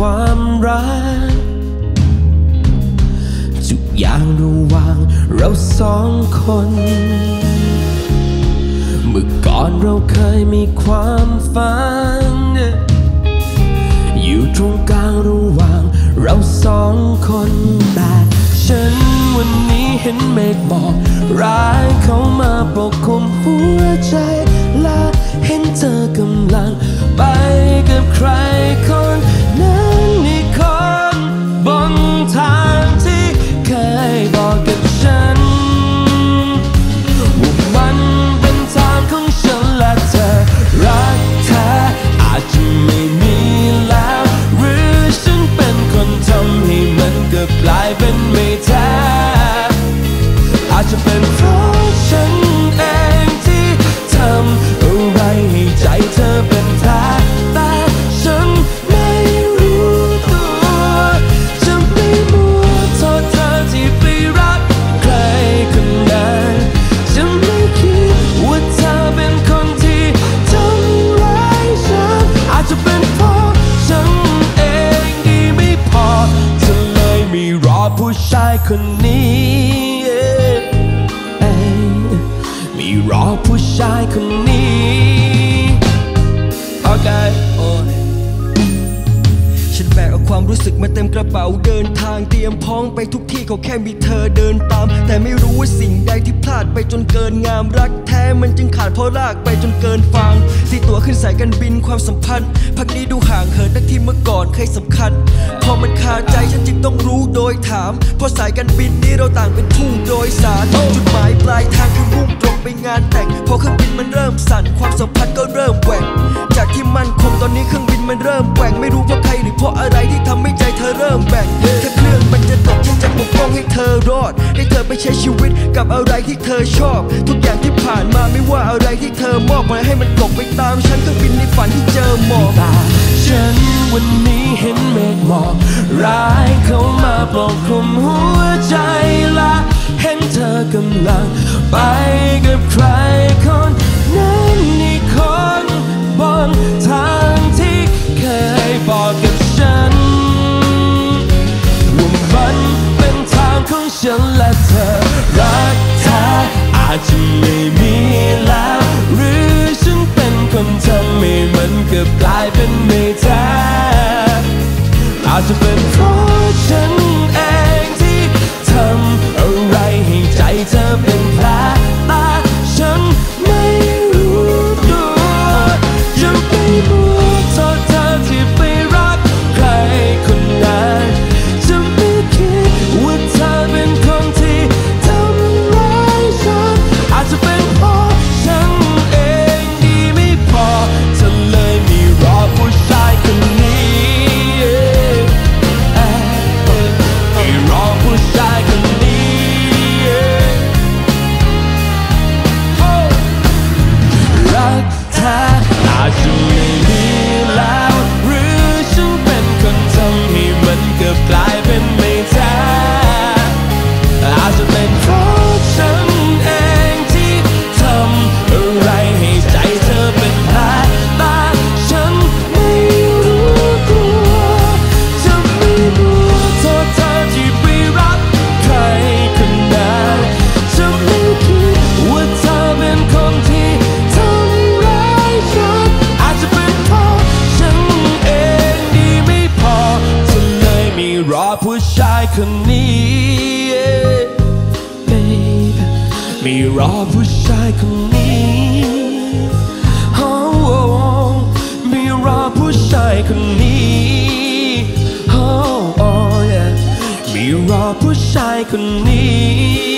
ความรักทุกอย่างระหว่างเราสองคนเมื่อก่อนเราเคยมีความฝันอยู่ตรงกลางระหว่างเราสองคนแต่ฉันวันนี้เห็นเมฆหมอกร้ายเข้ามาปกคลุมหัวใจและเห็นเธอกำลังไปกับใครคนนั้นอีกคนบนทางที่เคยบอกกับฉันว่ามันเป็นทางของฉันและเธอรักเธออาจจะไม่มีแล้วหรือฉันเป็นคนทำให้มันเกือบกลายเป็นไม่แท้อาจจะเป็นเพราะฉันเองที่ทำอะไรให้ใจเธอเป็นแผลแต่ฉันไม่รู้ตัวจะไม่มัวโทษเธอที่ไปรักใครคนนั้นฉันไม่คิดว่าเธอเป็นคนที่ทำร้ายฉันอาจจะเป็นเพราะฉันเองที่ไม่พอเธอเลยไม่รอผู้ชายคนนี้ไม่รอผู้ชายคนนี้โอเคฉันแบกเอาความรู้สึกมาเต็มกระเป๋าเดินทางเตรียมพร้อมไปทุกที่เขาแค่มีเธอเดินตามแต่ไม่รู้ว่าสิ่งใดที่พลาดไปจนเกินงามรักแท้มันจึงขาดเพราะรากไปจนเกินฟังที่ตัวขึ้นสายการบินความสัมพันธ์พักนี้ดูห่างเหินจากที่เมื่อก่อนเคยสำคัญพอมันคาใจฉันจึงต้องรู้โดยถามเพราะสายการบินนี้เราต่างเป็นผู้โดยสารจุดหมายปลายทางคือมุ่งตรงไปงานแต่งพอเครื่องบินมันเริ่มสั่นความสัมพันธ์ก็เริ่มแหว่งจากที่มั่นคงตอนนี้เครื่องบินมันเริ่มแหว่งไม่รู้เพราะใครหรือเพราะอะไรที่ทำให้ใจเธอเริ่มแบ่งถ้าเครื่องมันจะตกฉันจะปกป้องให้เธอรอดให้เธอไปใช้ชีวิตกับอะไรที่เธอชอบทุกอย่างที่ผ่านมาไม่ว่าอะไรที่เธอมอบมาให้มันตกไปตามฉันเครื่องบินในฝันที่เจอหมอกแต่ฉันวันนี้เห็นเมฆหมอกร้ายเข้ามาปกคลุมหัวใจและเห็นเธอกำลังไปกับใครคนนั้นอีกคนบนทางที่เคยบอกกับฉันว่ามันเป็นทางของฉันและเธอรักเธออาจจะไม่มีแล้วหรือฉันเป็นคนทำให้มันเกือบกลายเป็นไม่แท้อาจจะเป็นเพราะฉันเองที่ทำอะไรให้ใจเธอเป็นแผลแต่ฉันไม่รู้ตัวจะไม่มัวโทษเธอที่ไปรักใครคนนั้นจะไม่คิดว่าเธอเป็นคนที่ทำร้ายฉันอาจจะเป็นเพราะฉันเองที่ไม่พอเธอเลยไม่รอผู้ชายคนนี้ไม่รอผู้ชายคนนี้รักเธออาจจะไม่มีแล้วหรือฉันเป็นคนทำให้มันเกือบกลายเป็นไม่แท้อาจจะเป็นเพราะฉันเองที่ทำอะไรให้ใจเธอเป็นแผลแต่ฉันไม่รู้ตัวจะไม่มัวโทษเธอที่ไปรักใครคนนั้นจะไม่คิดว่าเธอเป็นคนที่ทำร้ายฉันอาจจะเป็นเพราะฉันเองดีไม่พอเธอเลยไม่รอผู้ชายคนนี้ Baby ไม่รอผู้ชายคนนี้ไม่รอผู้ชายคนนี้ไม่รอผู้ชายคนนี้